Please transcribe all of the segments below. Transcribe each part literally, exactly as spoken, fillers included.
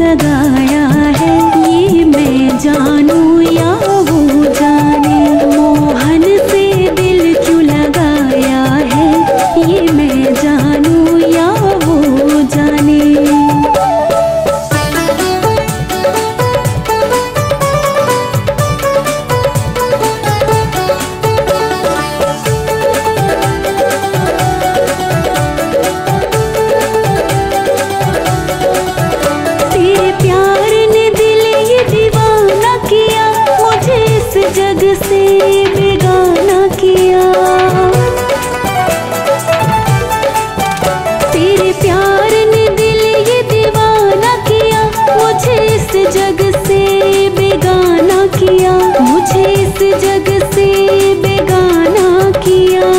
लगाया है, ये मैं जानूं या वो जाने। मोहन से दिल क्यों लगाया है, ये मैं जानूं या वो जाने। जग से बेगाना किया, तेरे प्यार ने दिल ये दीवाना किया, मुझे इस जग से बेगाना किया, मुझे इस जग से बेगाना किया।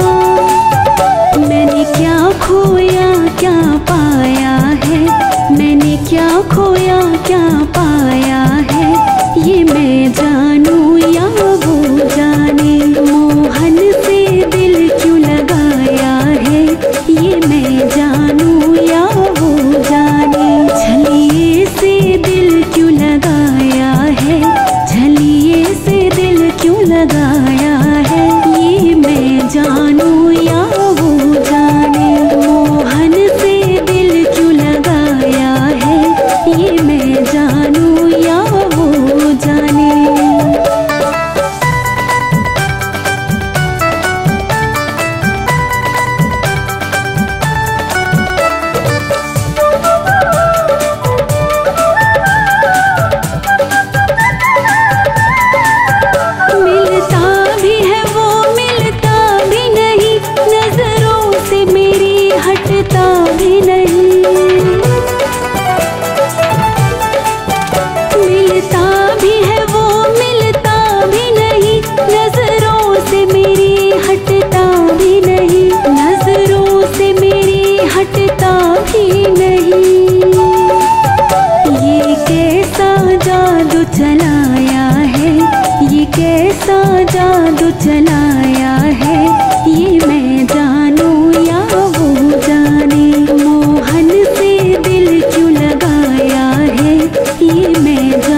मैंने क्या खोया क्या पाया है, मैंने क्या खोया क्या पाया है, ये मैं जानूं या वो जाने। मोहन से दिल क्यों लगाया है, ये मैं जानूं या वो जाने। छलिए से दिल क्यों लगाया है, छलिए से दिल क्यों लगाया है, ये मैं जानूं या वो जाने। मोहन से दिल क्यों लगाया है, ये मैं जानूं या वो जाने। हटता भी नहीं, मिलता भी है वो मिलता भी नहीं, नजरों से मेरी हटता भी नहीं, नजरों से मेरी हटता भी नहीं। ये कैसा जादू चलाया है, ये कैसा जादू चलाया है, ये मैं जानूं या वो जाने। मोहन से दिल क्यों लगाया है, ये मैं जानूं